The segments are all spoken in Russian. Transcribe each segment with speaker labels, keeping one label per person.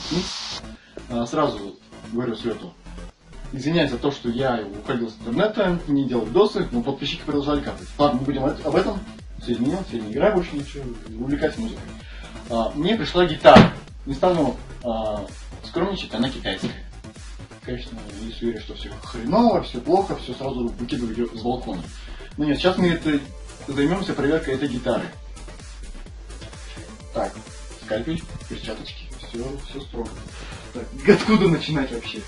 Speaker 1: Сразу говорю Свету. Извиняюсь за то, что я уходил с интернета, не делал видосы, но подписчики продолжали капать. Ладно, не будем об этом. Все изменил, все не играю больше ничего, увлекаюсь музыкой. Мне пришла гитара. Не стану скромничать, она китайская. Конечно, если верю, что все хреново, все плохо, все сразу выкидываю ее с балкона. Но нет, сейчас мы займемся проверкой этой гитары. Так, скальпель, перчаточки, все строго. Так, откуда начинать вообще?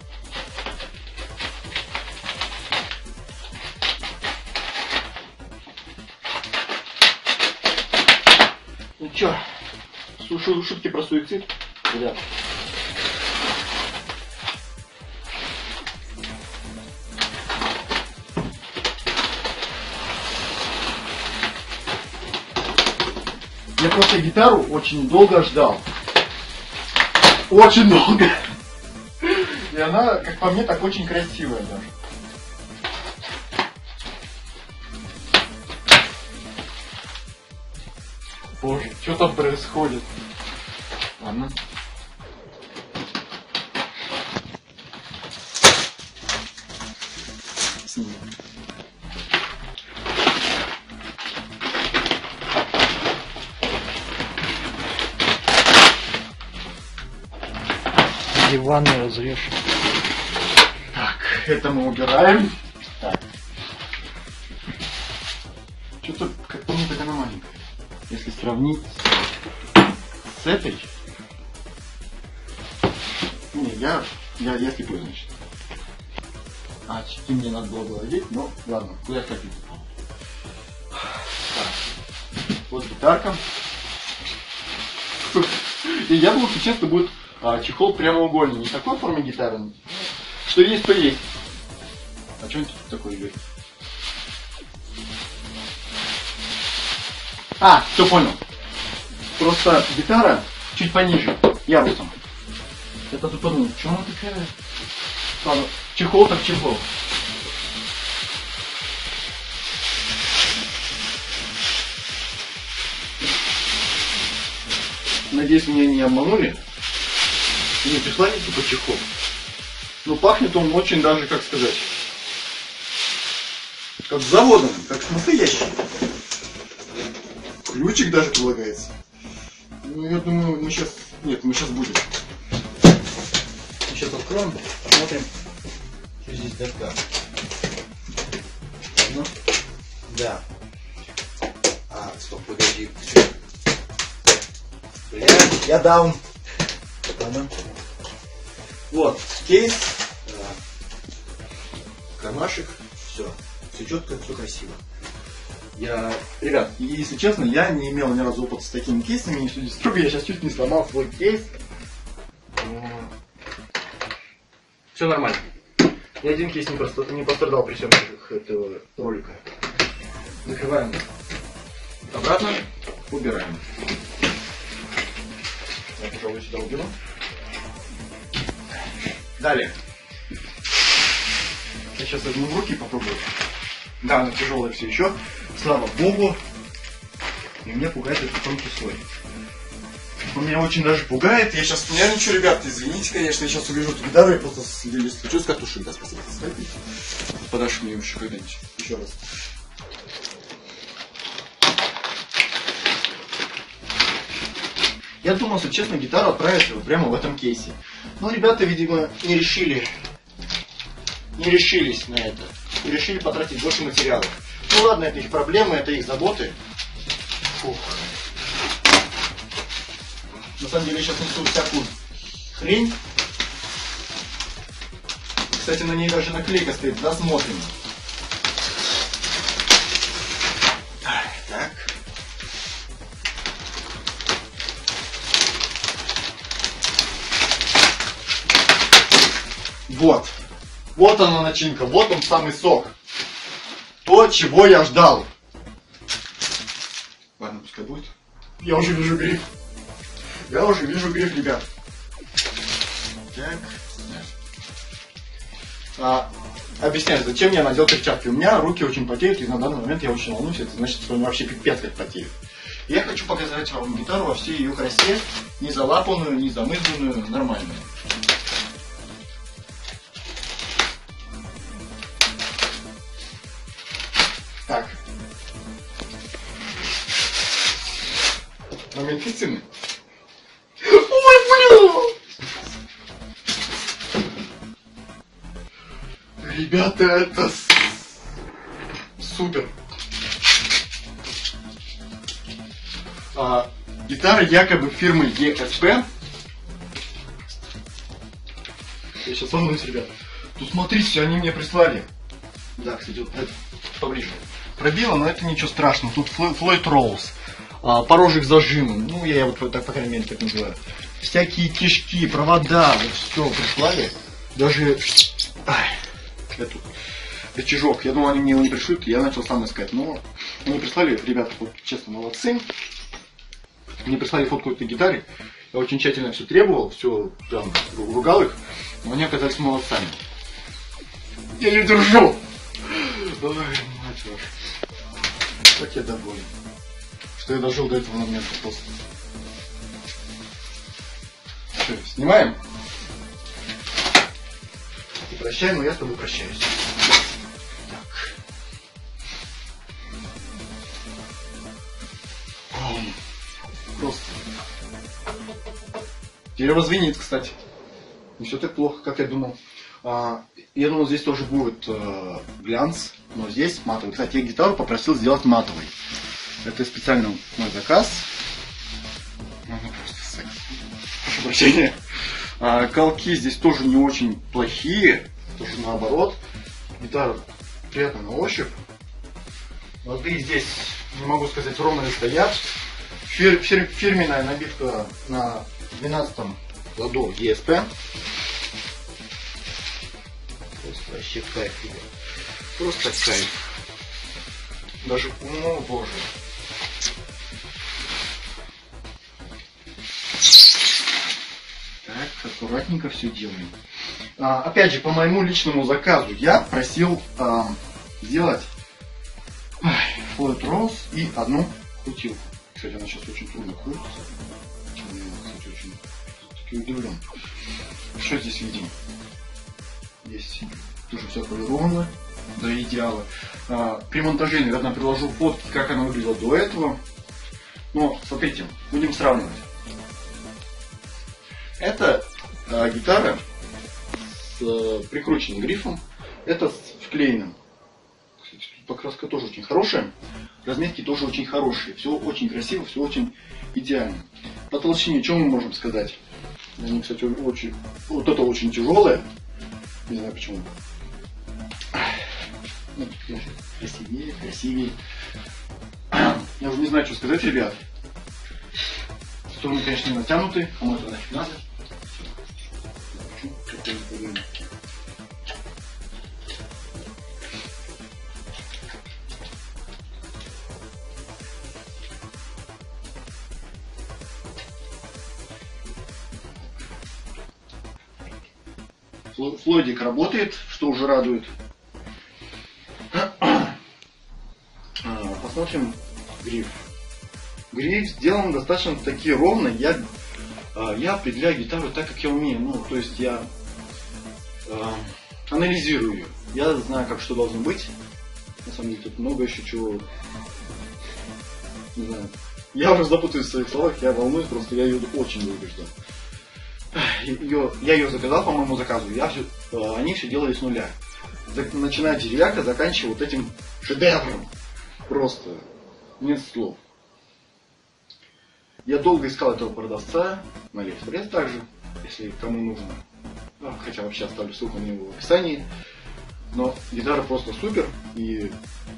Speaker 1: Ну чё, шутки про суицид, ребят. Я просто гитару очень долго ждал. Очень долго. И она, как по мне, так очень красивая даже. Боже, что там происходит? Ладно. Снимем.
Speaker 2: Диван не разрежь.
Speaker 1: Так, это мы убираем. Так. Что-то, как по мне, так она маленькая. Если сравнить с этой... Не, я слепой, значит. А, очки мне надо было одеть, но ладно, куда я хочу. Так. Вот гитарка. И я думал, что честно будет чехол прямоугольный. Не такой формы гитары. Что есть, то есть. А что он тут такой идет? Все понял. Просто гитара чуть пониже, ярусом. Я-то тут подумал, что она такая? Ладно, чехол так чехол. Надеюсь, меня не обманули. Не пришла не типа чехол. Но пахнет он очень даже, как сказать, как с заводом, как с настоящим. Ключик даже прилагается. Ну, я думаю, мы сейчас... Нет, мы сейчас будем. Сейчас откроем, посмотрим, что здесь да как. Ладно. Да.
Speaker 3: Стоп, подожди.
Speaker 1: Я даун. Ладно. Вот, кейс. Кармашек. Все четко, все красиво. Ребят, если честно, я не имел ни разу опыта с такими кейсами, я сейчас чуть не сломал свой кейс. Все нормально. Ни один кейс не пострадал при съемке этого ролика. Закрываем обратно, убираем. Я, пожалуй, сюда уберу. Далее. Я сейчас возьму в руки и попробую. Да, она тяжелая все еще. Слава богу. И меня пугает этот тонкий слой. Он меня очень даже пугает. Я сейчас нервничаю, ребят. Извините, конечно. Я сейчас увижу эту гитару и просто слечу с катушек. Да, спасибо. Подашь мне еще когда-нибудь. Еще раз. Я думал, что, честно, гитару отправить прямо в этом кейсе. Но ребята, видимо, не решились на это. И решили потратить больше материалов. Ну ладно, это их проблемы, это их заботы. Фух. На самом деле я сейчас несу всякую хрень. Кстати, на ней даже наклейка стоит, досмотрим. Так. Вот. Вот она начинка, вот он самый сок. То, чего я ждал. Ладно, пускай будет. Я уже вижу гриф. Ребят. Так. Объясняю, зачем я надел перчатки. У меня руки очень потеют, и на данный момент я очень волнуюсь. Это значит, что они вообще пипец как потеют. Я хочу показать вам гитару во всей ее красе, не залапанную, не замызганную, нормальную. Так. Момент истины. Ой, бля! Ребята, это супер. Гитара якобы фирмы ESP. Я сейчас волнуюсь, ребят. Тут смотрите, они мне прислали. Да, кстати, вот поближе. Пробило, но это ничего страшного. Тут Floyd Rose. Порожек зажимом. Ну, я вот так, по крайней мере, так называю. Всякие кишки, провода. Вот все прислали. Даже эту рычажок. Я думал, они мне его не пришлют. Я начал сам искать. Но они прислали, ребята, вот честно, молодцы. Мне прислали фотку этой гитары. Я очень тщательно все требовал, все прям ругал их. Но они оказались молодцами. Я ее держу! Ой, мать ваша. Как я доволен, что я дожил до этого момента просто. Что, снимаем? И прощаем, но я с тобой прощаюсь. Так. Просто. Дерево звенит, кстати. Не все так плохо, как я думал. Я думал, здесь тоже будет глянц, но здесь матовый. Кстати, я гитару попросил сделать матовой. Это специально мой заказ. Ну, просто секс. Прошу прощения. Колки здесь тоже не очень плохие. Тоже наоборот. Гитара приятна на ощупь. Лады здесь, не могу сказать, ровно ли стоят. Фирменная набивка на 12-м ладу ESP. Просто вообще кайф, ребят. Просто кайф. Даже, о боже. Так, аккуратненько все делаем. Опять же, по моему личному заказу я просил сделать Floyd Rose и одну крутилку. Кстати, она сейчас очень трудно крутится. Я, кстати, очень таки удивлен. Что здесь видим? Здесь тоже все полировано до идеала. При монтаже, наверное, приложу фотки, как она выглядела до этого. Но, смотрите, будем сравнивать. Это гитара с прикрученным грифом. Это с вклеенным. Кстати, тут покраска тоже очень хорошая. Разметки тоже очень хорошие. Все очень красиво, все очень идеально. По толщине, что мы можем сказать? Они, кстати, очень... Вот это очень тяжелое. Не знаю почему. Ну, красивее, красивее. Я уже не знаю, что сказать, ребят. Струны, конечно, не натянуты. Кому это нафиг надо? Флойдик работает, что уже радует. Посмотрим гриф. Гриф сделан достаточно таки ровно. Я определяю гитару так, как я умею. Ну, то есть я анализирую ее. Я знаю, как что должно быть. На самом деле тут много еще чего. Не знаю. Я уже запутаюсь в своих словах, я волнуюсь, просто я ее очень долго ждал. Я ее заказал по моему заказу, они все делали с нуля. Начиная деревяка, заканчивая вот этим шедевром. Просто нет слов. Я долго искал этого продавца на Алиэкспресс также, если кому нужно. Хотя вообще оставлю ссылку на него в описании. Но гитара просто супер. И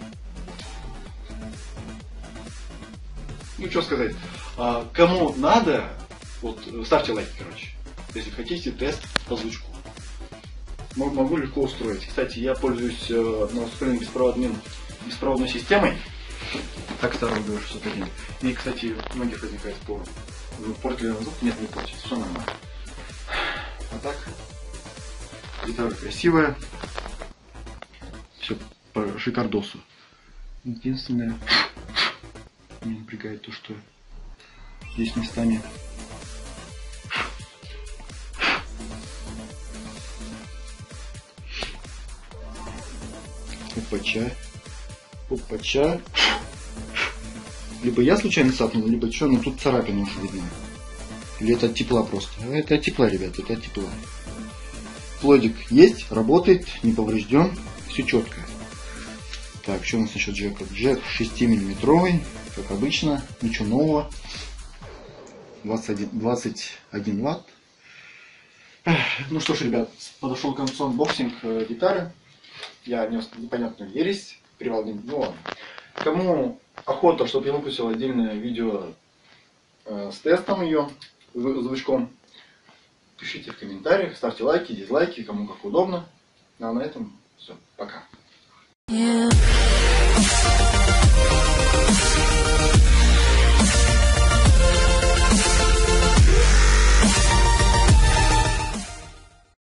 Speaker 1: ну что сказать. Кому надо, вот ставьте лайк, короче. Если хотите тест по звучку. Могу легко устроить. Кстати, я пользуюсь на ускоренной беспроводной системой. Так старый говорю, что это один. И, кстати, у многих возникает спор. Портит ли звук? Нет, не портит. Все нормально. А так, гитара красивая. Все по шикардосу. Единственное, Меня напрягает то, что здесь местами опача. Опача. Либо я случайно цапнул, либо что, но тут царапина уже видна. Или это от тепла просто. А это от тепла, ребята, это от тепла. Плодик есть, работает, не поврежден, все четко. Так, что у нас насчет джека? Джек 6-миллиметровый, как обычно, ничего нового. 21 ватт. Ну что ж, ребят, подошел к концу анбоксинг гитары. Я нес непонятную ересь, привал не... Ну ладно. Кому охота, чтобы я выпустил отдельное видео с тестом ее, звучком, пишите в комментариях, ставьте лайки, дизлайки, кому как удобно. А на этом все. Пока.